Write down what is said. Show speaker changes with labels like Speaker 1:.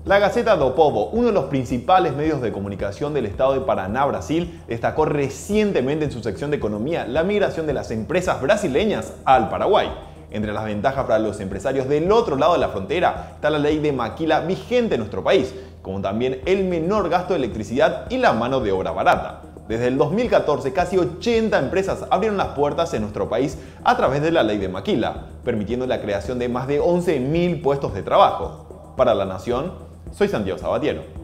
Speaker 1: La Gaceta do Povo, uno de los principales medios de comunicación del estado de Paraná, Brasil, destacó recientemente en su sección de economía la migración de las empresas brasileñas al Paraguay. Entre las ventajas para los empresarios del otro lado de la frontera está la ley de maquila vigente en nuestro país, como también el menor gasto de electricidad y la mano de obra barata. Desde el 2014, casi 80 empresas abrieron las puertas en nuestro país a través de la ley de maquila, permitiendo la creación de más de 11.000 puestos de trabajo. Para La Nación, soy Santiago Sabatier.